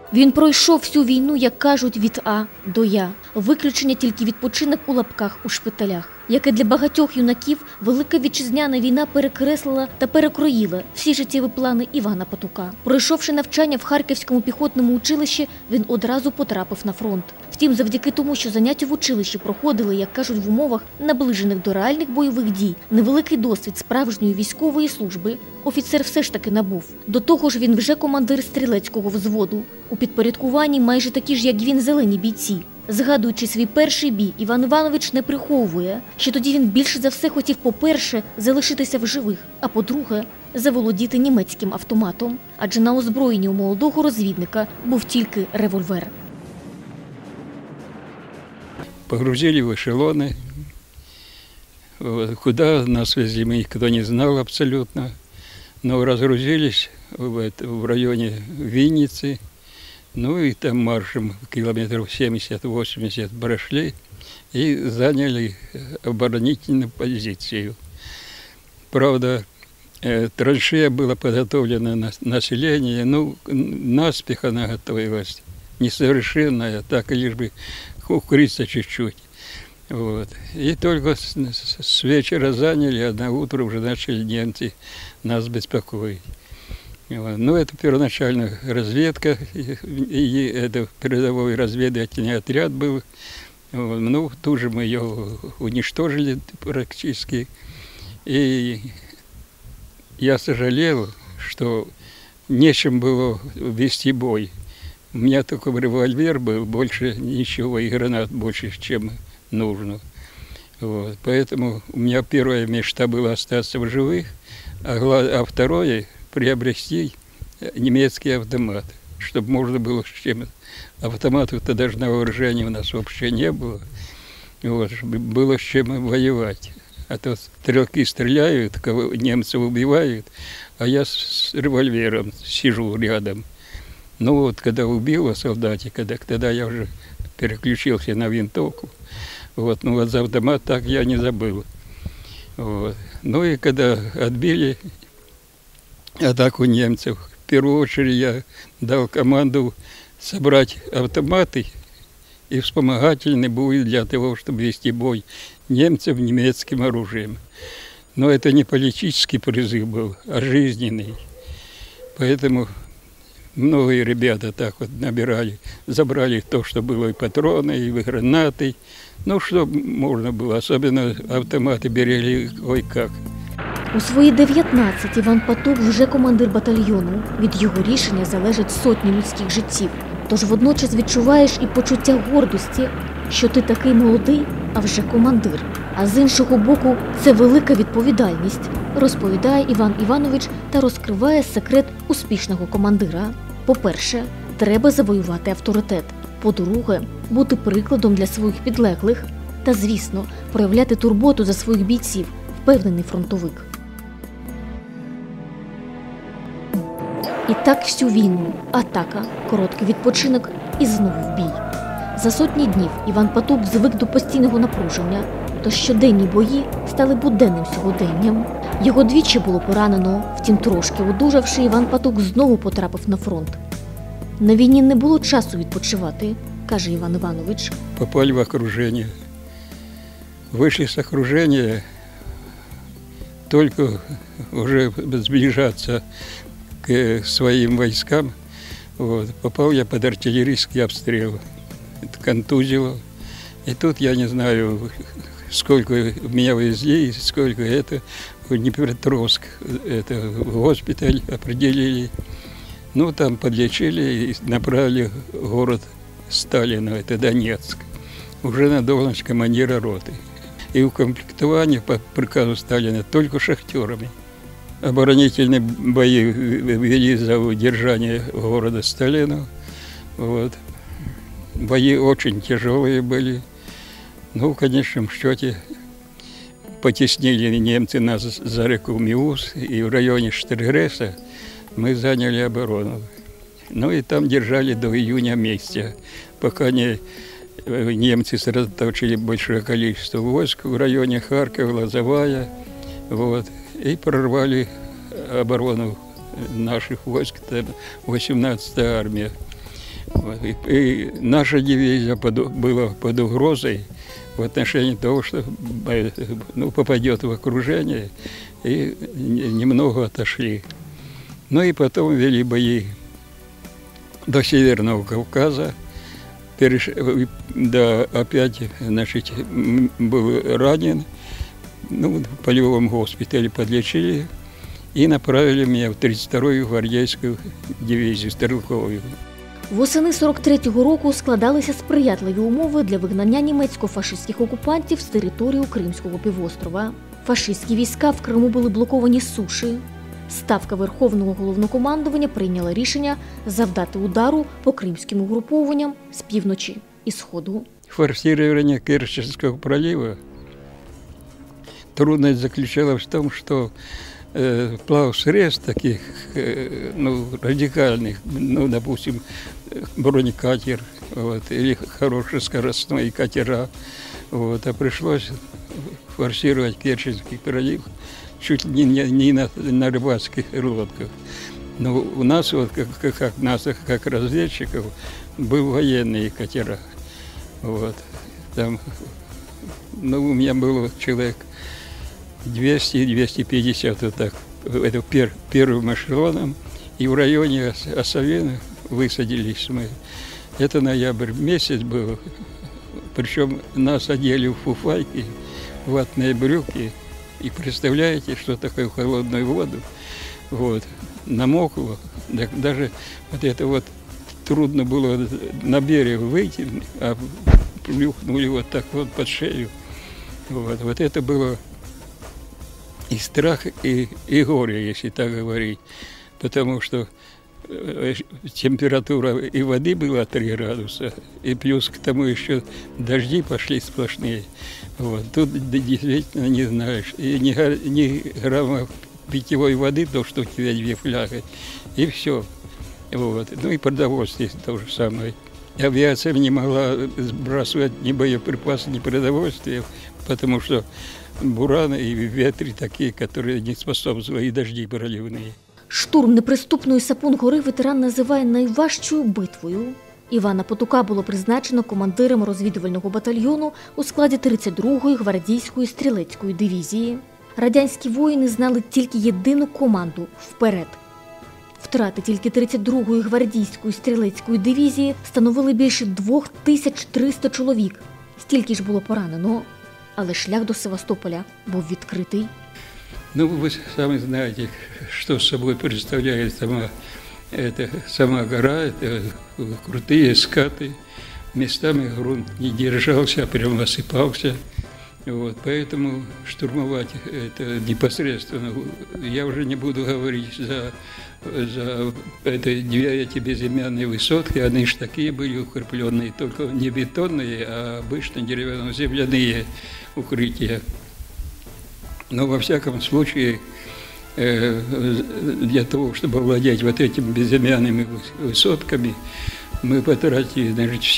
Він пройшов всю війну, як кажуть, від А до Я. Виключення тільки відпочинок у лапках у шпиталях. Як і для багатьох юнаків, Велика Вітчизняна війна перекреслила та перекроїла всі життєві плани Івана Патука. Пройшовши навчання в Харківському піхотному училищі, він одразу потрапив на фронт. Втім, завдяки тому, що заняття в училищі проходили, як кажуть, в умовах, наближених до реальних бойових дій, невеликий досвід справжньої військової служби офіцер все ж таки набув. До того ж, він вже командир стрілецького взводу. У підпорядкуванні майже такі ж, як і він, зелені бійці. Згадуючи свій перший бій, Іван Іванович не приховує, що тоді він більше за все хотів, по-перше, залишитися в живих, а по-друге, заволодіти німецьким автоматом. Адже на озброєнні у молодого розвідника був тільки револьвер. Погрузили в эшелоны. Куда нас везли, мы никто не знал абсолютно. Но разгрузились в районе Винницы. Ну и там маршем километров 70-80 прошли и заняли оборонительную позицию. Правда, траншея была подготовлена на население, ну, наспех она готовилась, несовершенная, так лишь бы укрыться чуть-чуть. Вот. И только с вечера заняли, а на утро уже начали немцы нас беспокоить. Вот. Ну, это первоначальная разведка, и это передовой разведывательный отряд был. Вот. Ну, тут же мы ее уничтожили практически. И я сожалел, что нечем было вести бой. У меня только револьвер был, больше ничего, и гранат больше, чем нужно. Вот. Поэтому у меня первая мечта была остаться в живых, а второе – приобрести немецкий автомат, чтобы можно было с чем. Автоматов-то даже на вооружении у нас вообще не было. Вот, чтобы было с чем воевать. А то стрелки стреляют, кого немцев убивают, а я с револьвером сижу рядом. Ну вот, когда убил солдатика, тогда я уже переключился на винтовку. Вот, ну вот за автомат так я не забыл. Вот. Ну и когда отбили атаку немцев, в первую очередь я дал команду собрать автоматы и вспомогательные буи для того, чтобы вести бой немцев немецким оружием. Но это не политический призыв был, а жизненный. Поэтому многие ребята так вот набирали, забрали то, что было, и патроны, и гранаты. Ну, что можно было, особенно автоматы берегли ой как. У свої 19 Іван Патук вже командир батальйону. Від його рішення залежать сотні людських життів. Тож водночас відчуваєш і почуття гордості, що ти такий молодий, а вже командир. А з іншого боку, це велика відповідальність, розповідає Іван Іванович та розкриває секрет успішного командира. По-перше, треба завоювати авторитет. По-друге, бути прикладом для своїх підлеглих. Та, звісно, проявляти турботу за своїх бійців, впевнений фронтовик. І так всю війну. Атака, короткий відпочинок і знову в бій. За сотні днів Іван Патук звик до постійного напруження, тож щоденні бої стали буденним сьогоденням. Його двічі було поранено, втім трошки одужавши, Іван Патук знову потрапив на фронт. На війні не було часу відпочивати, каже Іван Іванович. Попали в окружение. Вышли с окружения, только уже сближаться к своим войскам. Вот. Попал я под артиллерийский обстрел. Это контузило. И тут я не знаю, сколько меня везли, сколько это. В Днепропетровск, это в госпиталь определили. Ну, там подлечили и направили в город Сталина, это Донецк. Уже на должность командира роты. И укомплектование по приказу Сталина только шахтерами. Оборонительные бои вели за удержание города Сталина. Вот. Бои очень тяжелые были. Ну, в конечном счете, потеснили немцы нас за реку Миус, и в районе Штергреса мы заняли оборону. Ну и там держали до июня месяца, пока немцы сосредоточили большое количество войск в районе Харькова, Лозовая, вот, и прорвали оборону наших войск, 18-я армия. И наша дивизия была под угрозой в отношении того, что попадет в окружение, и немного отошли. Ну и потом вели бои до Северного Кавказа. Да, опять, значит, был ранен, в полевом госпитале подлечили и направили меня в 32-ю гвардейську дивізію стрілкову. Восени 43-го року складалися сприятливі умови для вигнання німецько-фашистських окупантів з території Кримського півострова. Фашистські війська в Криму були блоковані з суші. Ставка Верховного головнокомандування прийняла рішення завдати удару по кримським угрупованням з півночі і сходу. Форсирование Керченского пролива трудность заключалась в том, что плавсредств таких радикальных, допустим, бронекатер, или хороший скоростной катера, а пришлось форсировать Керченский пролив чуть ли не на рыбацких лодках. Но у нас, как разведчиков, был военные катера. Там, у меня было человек 200-250 это первым эшелоном, и в районе Осовена высадились мы. Это ноябрь месяц был, причем нас одели в фуфайки, ватные брюки, и представляете, что такое холодную воду, намокло, даже трудно было на берег выйти, а плюхнули так под шею. Это было и страх, и горе, если так говорить, потому что температура и воды была 3 градуса, и плюс к тому еще дожди пошли сплошные. Тут действительно не знаешь, и ни грамма питьевой воды, то, что у тебя 2 фляги, и все. Ну и продовольствие то же самое. Авиация не могла сбрасывать ни боеприпасы, ни продовольствие, потому что бураны и ветры такие, которые не способствовали, и дожди проливные. Штурм неприступної Сапун-гори ветеран називає найважчою битвою. Івана Потука було призначено командиром розвідувального батальйону у складі 32-ї гвардійської стрілецької дивізії. Радянські воїни знали тільки єдину команду – вперед. Втрати тільки 32-ї гвардійської стрілецької дивізії становили більше 2300 чоловік. Стільки ж було поранено. Але шлях до Севастополя був відкритий. Вы сами знаете, что собой представляет сама гора, это крутые скаты, местами грунт не держался, а прямо осыпался. Поэтому штурмовать это непосредственно, я уже не буду говорить за это 9 безымянные высотки, они ж такие были укрепленные, только не бетонные, а обычно деревянно-земляные укрытия. Но во всяком случае, для того, чтобы овладеть этими безымянными высотками, мы потратили,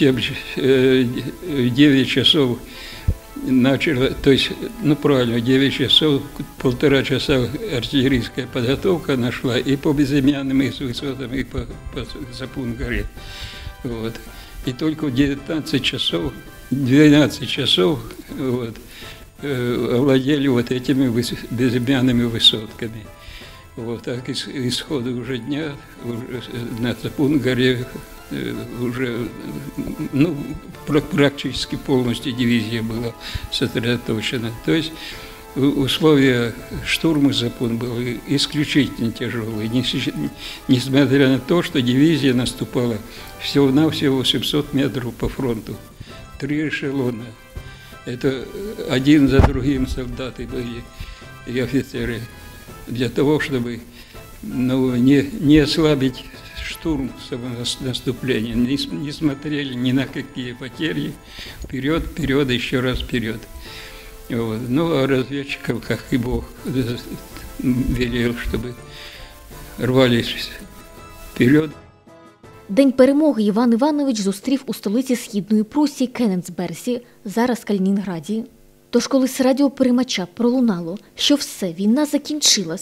9 часов начало, то есть, 9 часов, 1,5 часа артиллерийская подготовка нашла и по безымянным высотам, и по Сапун-горе. И только в 12 часов овладели этими безымянными высотками. Так исхода уже дня на Сапун-горе уже практически полностью дивизия была сосредоточена. То есть условия штурма Сапун были исключительно тяжелые, несмотря на то, что дивизия наступала всего-навсего 800 метров по фронту. 3 эшелона. Это один за другим солдаты были и офицеры. Для того, чтобы не ослабить штурм наступления, не смотрели ни на какие потери, вперед, еще раз вперед. А разведчиков, как и Бог, велел, чтобы рвались вперед. День перемоги Іван Іванович зустрів у столиці Східної Прусії Кенігсберзі, зараз Калінінграді. Тож коли з радіопереймача пролунало, що все, війна закінчилась,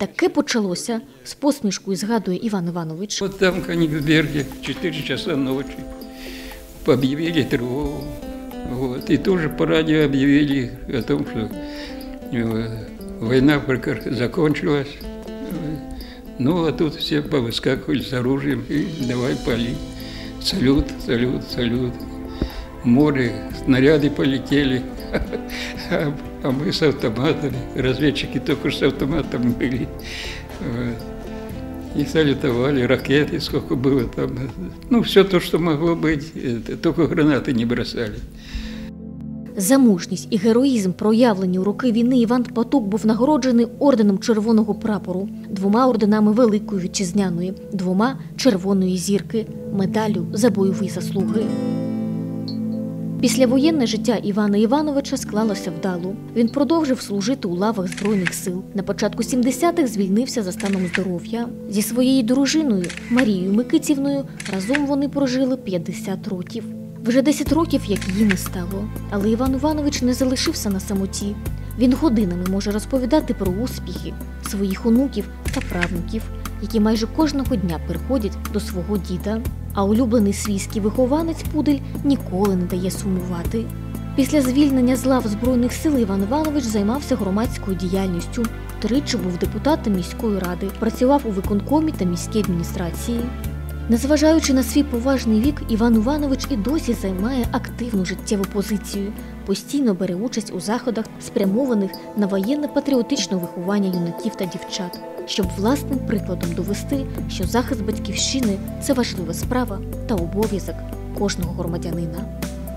Таке почалося, з посмішкою згадує Іван Іванович. Вот там, в Кенигсберге, 4 часа ночи, объявили тревогу. Вот. И тоже по радио объявили о том, что война закончилась. Ну, а тут все повыскакивали с оружием и давай палить. Салют, салют, салют. Море, снаряды полетели, а мы с автоматами. Разведчики только что с автоматом были. Вот. И салютовали, ракеты, сколько было там. Ну, все то, что могло быть, только гранаты не бросали. За мужність і героїзм, проявлені у роки війни, Іван Патук був нагороджений орденом Червоного прапору, 2 орденами Великої Вітчизняної, 2 Червоної зірки, медаллю за бойові заслуги. Післявоєнне життя Івана Івановича склалося вдало. Він продовжив служити у лавах Збройних сил. На початку 70-х звільнився за станом здоров'я. Зі своєю дружиною Марією Микитівною разом вони прожили 50 років. Вже 10 років, як її не стало. Але Іван Іванович не залишився на самоті. Він годинами може розповідати про успіхи своїх онуків та правнуків, які майже кожного дня приходять до свого діда. А улюблений свійський вихованець Пудель ніколи не дає сумувати. Після звільнення з лав Збройних сил Іван Іванович займався громадською діяльністю. 3 був депутатом міської ради, працював у виконкомі та міській адміністрації. Незважаючи на свій поважний вік, Іван Іванович і досі займає активну життєву позицію, постійно бере участь у заходах, спрямованих на воєнно-патріотичне виховання юнаків та дівчат, щоб власним прикладом довести, що захист батьківщини – це важлива справа та обов'язок кожного громадянина.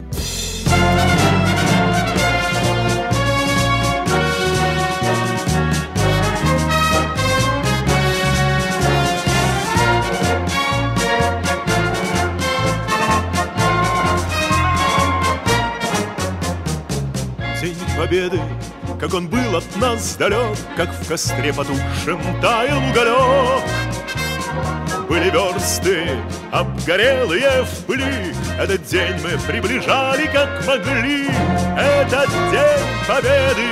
День Победы, как он был от нас далек, как в костре потухшем таял уголек. Были версты, обгорелые в пыли, этот день мы приближали, как могли. Этот день Победы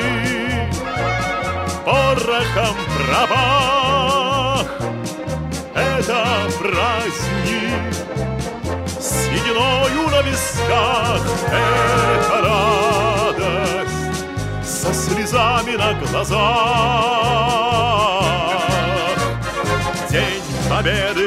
порохом пропах. Это праздник с сединою на висках. Это радость со слезами на глазах. День Победы